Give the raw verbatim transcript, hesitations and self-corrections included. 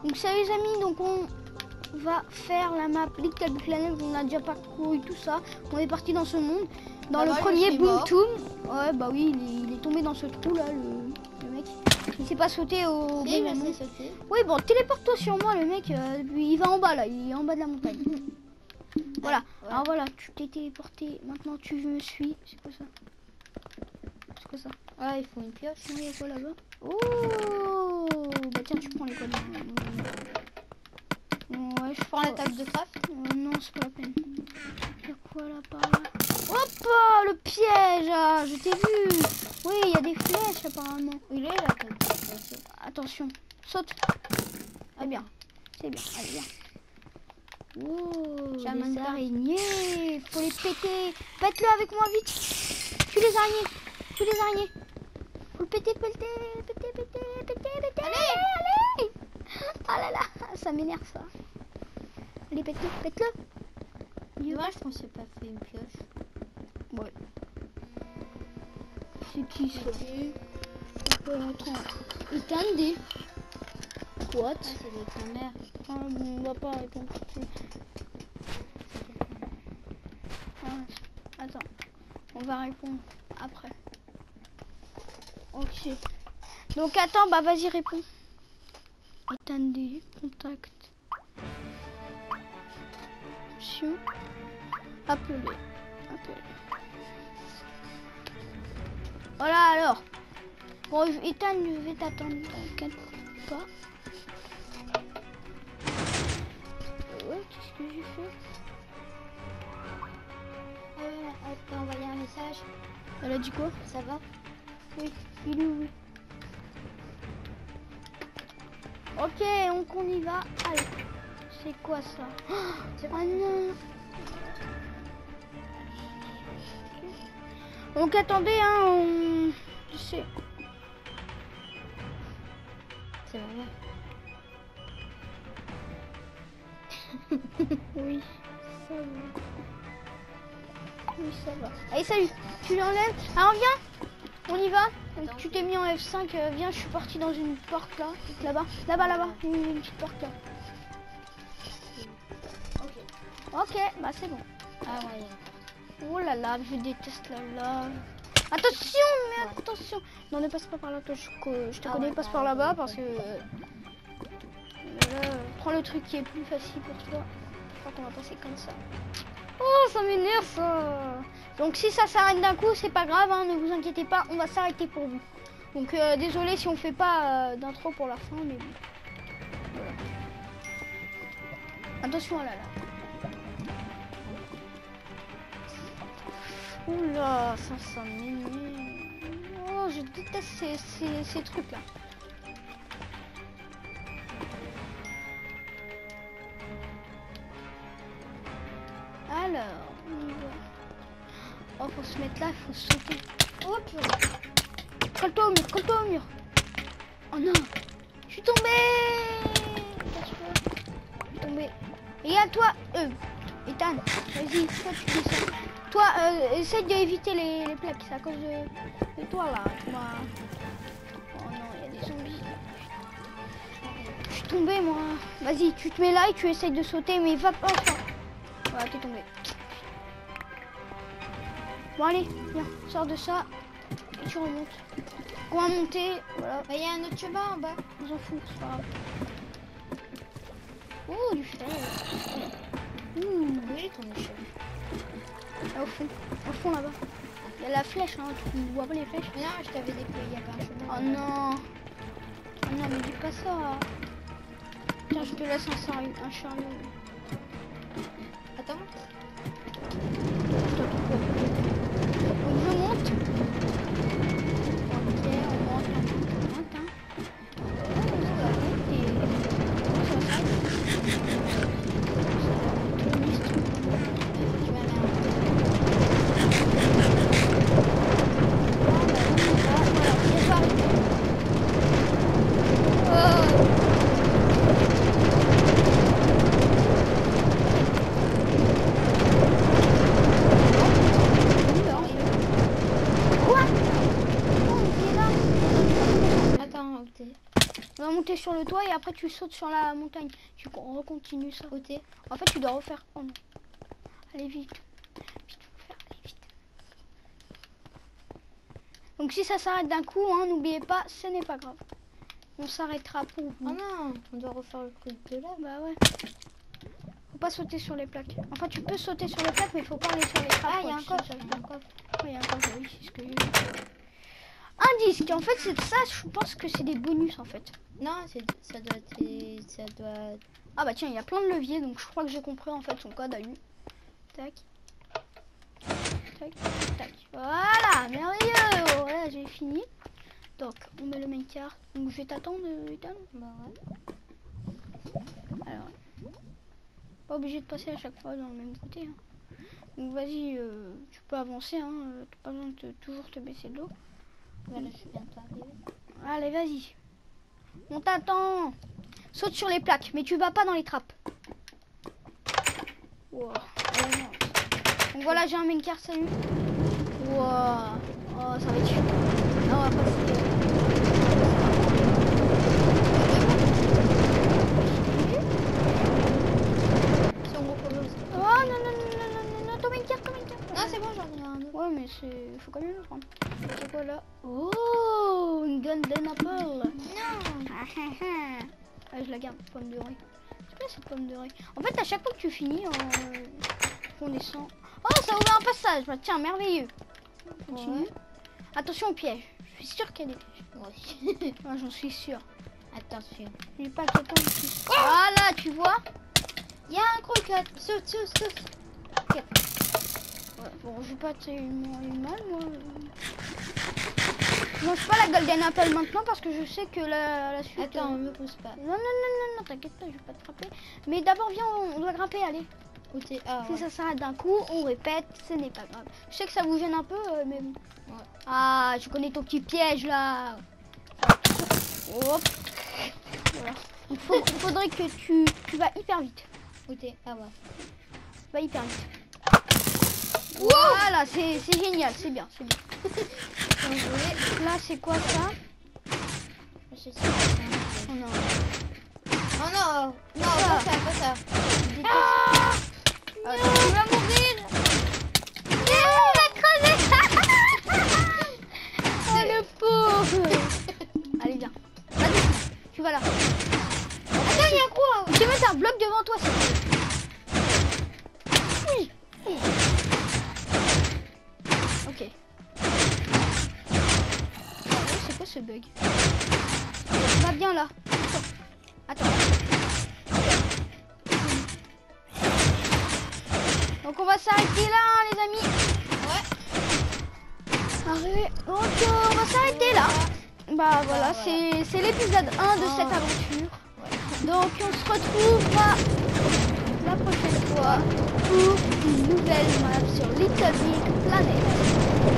Donc salut les amis, donc on va faire la map Little Planet. On a déjà parcouru tout ça. On est parti dans ce monde. Dans bah le moi, premier Boom Toom. Ouais bah oui, il est, il est tombé dans ce trou là, le, le mec. Il s'est pas sauté au Si, bon je moment. sais sauter. Oui bon, téléporte-toi sur moi le mec. Euh, il va en bas là, il est en bas de la montagne. Voilà, ouais. alors voilà, tu t'es téléporté. Maintenant tu me suis. C'est quoi ça? C'est quoi ça? Ah, il faut une pioche. Il y a quoi là-bas? Oh bah tiens, tu prends les codes. Ouais, je Prends la table de craft. Euh, non, c'est pas la peine. Il y a quoi là par là? Hop, oh, le piège ah, je t'ai vu. Oui, il y a des flèches apparemment. Il est là, la table de craft. Attention, saute. C'est bien, c'est bien, allez viens. Oh, Chaman des araignées. Faut les péter. Pète-le avec moi vite. Tue les araignées. Tue les araignées. Faut le péter, péter, péter, péter, péter, péter. Allez, allez. Ah là là, ça m'énerve ça. Allez, pète-le, pète-le. Dommage qu'on s'est pas fait une pioche. Ouais. C'est qui ça? euh, Attends. Itande. What? Ah, c'est de ta mère. Ah, bon, on va pas répondre tout de suite. Ah, attends. On va répondre après. Ok. Donc attends, bah vas-y réponds. Itande, contact. Option. Appeler. Appeler. Voilà alors. Bon, Ethan, je vais t'attendre. T'inquiète pas. Ouais, qu'est-ce que j'ai fait? Euh, elle t'a envoyé un message. Elle a dit quoi? Ça va? Oui, il est où? Oui. Ok, donc on y va. Allez. C'est quoi ça? Oh non. Donc attendez, hein, on... Je sais. C'est vrai. Oui, ça va. Oui, ça va. Allez, salut. Tu l'enlèves. Alors, viens. On y va. Donc, tu t'es mis en F cinq. Euh, viens, je suis parti dans une porte là. Là-bas. Là-bas, là-bas. Une, une petite porte là. Ok. Ok, bah c'est bon. Ah ouais. Oh là là, je déteste la lave. Attention, mais Ouais. attention. Non, ne passe pas par là. Toi, je, je te Ah connais, ouais, passe bah, par là-bas ouais, parce que... euh, là, prends le truc qui est plus facile pour toi. Je crois qu'on va passer comme ça. Oh, ça m'énerve ça. Donc si ça s'arrête d'un coup, c'est pas grave, hein, ne vous inquiétez pas, on va s'arrêter pour vous. Donc euh, désolé si on fait pas euh, d'intro pour la fin, mais bon. Voilà. Attention à la lave. Oula, ça, ça m'énerve. Oh, je déteste ces, ces, ces trucs-là. Alors, on y va. Oh, faut se mettre là, il faut sauter. Oh, purée. Colle-toi au mur, colle-toi au mur. Oh non, je suis tombée. Je suis tombée. Et à toi, euh, Ethan, vas-y, toi tu descends. Toi, euh, essaye d'éviter les, les plaques, c'est à cause de, de toi là. Tu m'as... Oh non, il y a des zombies. Je suis tombée moi. Vas-y, tu te mets là et tu essayes de sauter, mais va pas. Enfin... Voilà, t'es tombé. Bon allez, viens, sors de ça et tu remontes. On va monter, voilà. Il y a un autre chemin en bas. On s'en fout, c'est pas grave. Oh, du fer. Ouh, Oui, ton échelle. là au fond, au fond là-bas. Il y a la flèche, hein, tu vois pas les flèches? Mais non, je t'avais déployé, il y a pas un chemin. Oh non. Oh non, mais dis pas ça. Tiens, je te laisse un chariot. Un chariot. Attends. Donc je monte. Ok, on monte, on monte, hein. Oh, ça va monter. Oh, ça va. Tu vas aller un Oh. le toit et après tu sautes sur la montagne. Tu con- recontinues ça. Côté. En fait, tu dois refaire. Oh non. Allez vite. Vite, faut faire, allez, vite. Donc si ça s'arrête d'un coup, hein, n'oubliez pas, ce n'est pas grave. On s'arrêtera pour vous. Oh non, on doit refaire le truc de là. Bah ouais. Faut pas sauter sur les plaques. Enfin, tu peux sauter sur les plaques, mais faut pas aller sur les trappes. Ah, il y a ouais, un tu coffre. sais, Il y a un coffre. Oui, il y a un coffre, oui, c'est ce que j'ai vu. Un disque, en fait, c'est ça, je pense que c'est des bonus en fait. Non, c'est ça doit être. Ça doit. Ah bah tiens, il y a plein de leviers, donc je crois que j'ai compris en fait son code à lui. Tac. Tac, tac. Voilà, merveilleux. Voilà, j'ai fini. Donc, on met le main card. Donc, je vais t'attendre, Ethan. Bah ouais. Alors, pas obligé de passer à chaque fois dans le même côté. Hein. Donc, vas-y, euh, tu peux avancer. Hein. euh, T'as pas besoin de te- toujours te baisser le dos. Voilà, je suis bientôt arrivée. Allez, vas-y. On t'attend. Saute sur les plaques, mais tu vas pas dans les trappes. Wow. Allez, non. Donc voilà, j'ai un main card, salut. Wow. Oh, ça va être chaud. Là, on va passer. Si on recommence. Oh non, non, non, non, non, non, non, ton main card, ton main card. Non, c'est bon, j'en ai un autre. Ouais, mais c'est. Faut quand même le prendre. C'est quoi là? Oh, une golden apple. Non. Ah, ah, ah. Ah, je la garde, pomme de riz. C'est quoi cette pomme de riz? En fait, à chaque fois que tu finis, on, on descend. Oh, ça ouvre un passage. Bah, tiens, merveilleux. Continue. Ouais. Attention au piège. Je suis sûre qu'il y a des pièges. Oui. Ah, j'en suis sûre. Attention. J'ai pas le temps. Voilà, tu vois. Il y a un croquette. Saute, saute, saute. Ouais, bon, je vais pas te une mal, moi. Je mange pas la golden apple maintenant parce que je sais que la, la suite. Attends, euh, on me pousse pas. Non, non, non, non, non, t'inquiète pas, je vais pas te frapper. Mais d'abord, viens, on, on doit grimper, allez. Côté. Ah, Si ouais. ça s'arrête d'un coup, on répète, ce n'est pas grave. Je sais que ça vous gêne un peu, euh, mais bon. Ouais. Ah, je connais ton petit piège là. Hop. Voilà. Il faut, faudrait que tu, tu vas hyper vite. Côté. Ah, ouais. Tu vas hyper vite. Voilà, c'est c'est génial, c'est bien, c'est bien. On jouait. Là, c'est quoi ça? Je sais pas. Oh non. Oh non. Non, pas ça, pas ça. Ah, ah, tu vas mourir. Il va crever. Oh le pauvre. Allez, viens. Vas-y, tu vas là. Attends, il y a quoi? Je vais mettre un bloc devant toi. Oui. Oui. Ok. C'est quoi ce bug? Va bien là. Attends. Donc on va s'arrêter là, hein, les amis. Ouais. Arrête. Donc euh, on va s'arrêter là. Bah voilà, voilà. c'est c'est l'épisode un de Oh. cette aventure. Ouais. Donc on se retrouvera la prochaine fois pour une nouvelle map sur Little Big Planet.